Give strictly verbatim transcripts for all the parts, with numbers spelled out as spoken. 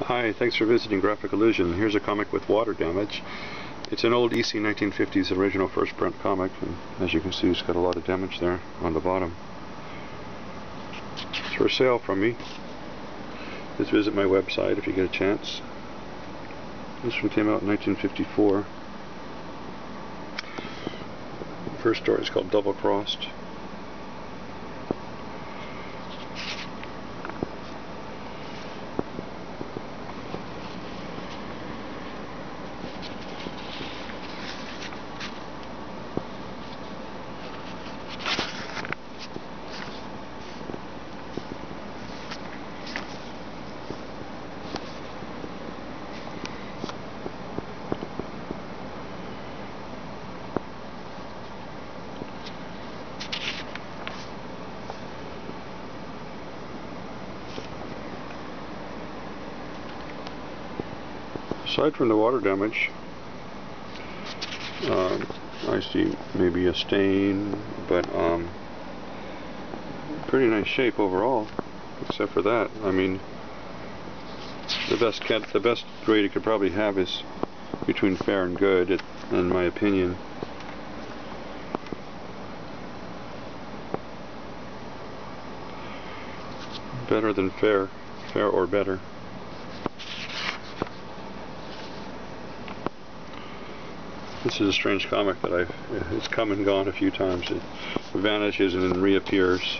Hi, thanks for visiting Graphic Illusion. Here's a comic with water damage. It's an old E C nineteen fifties original first print comic, and as you can see, it's got a lot of damage there on the bottom. It's for sale from me. Just visit my website if you get a chance. This one came out in nineteen fifty-four. The first story is called Double Crossed. Aside from the water damage, um, I see maybe a stain, but um, pretty nice shape overall. Except for that, I mean, the best cat, the best grade it could probably have is between fair and good, it, in my opinion. Better than fair, fair or better. This is a strange comic that I've, it's come and gone a few times. It vanishes and then reappears.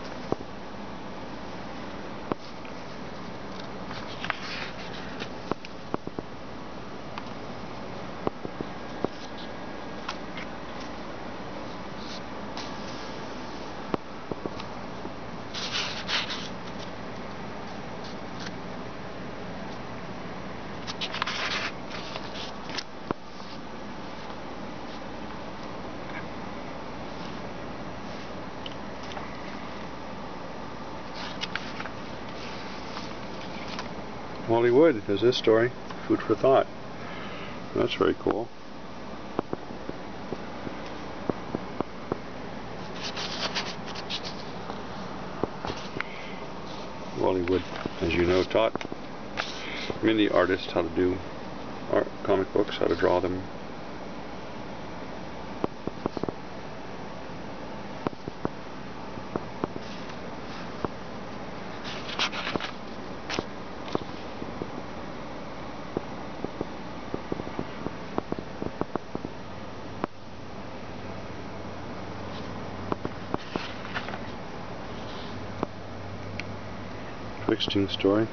Wally Wood is this story. Food for thought. That's very cool. Wally Wood, as you know, taught many artists how to do art, comic books, how to draw them. Interesting story.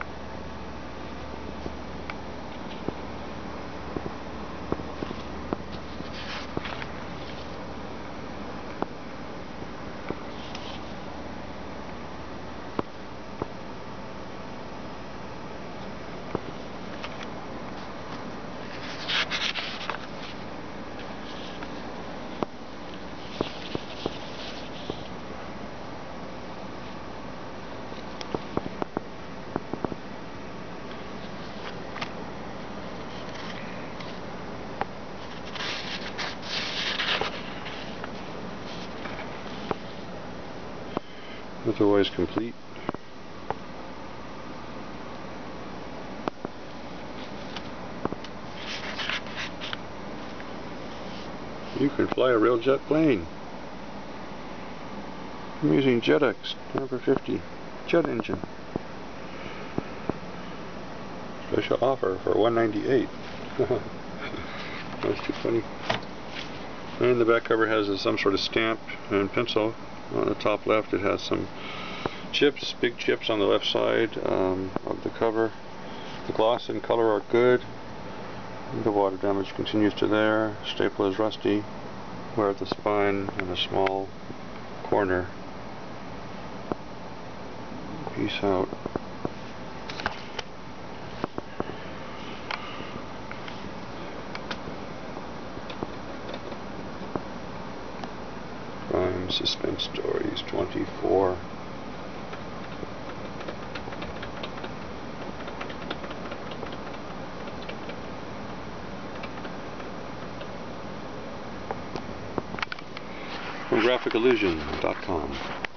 Otherwise complete. You can fly a real jet plane. I'm using JetX number fifty jet engine. Special offer for one ninety-eight. That's too funny. And the back cover has a, some sort of stamp and pencil. On the top left it has some chips, big chips on the left side um, of the cover. The gloss and color are good. The water damage continues to there. Staple is rusty. Wear at the spine and a small corner. Peace out. From SuspenStories twenty-four. From graphic illusion dot com.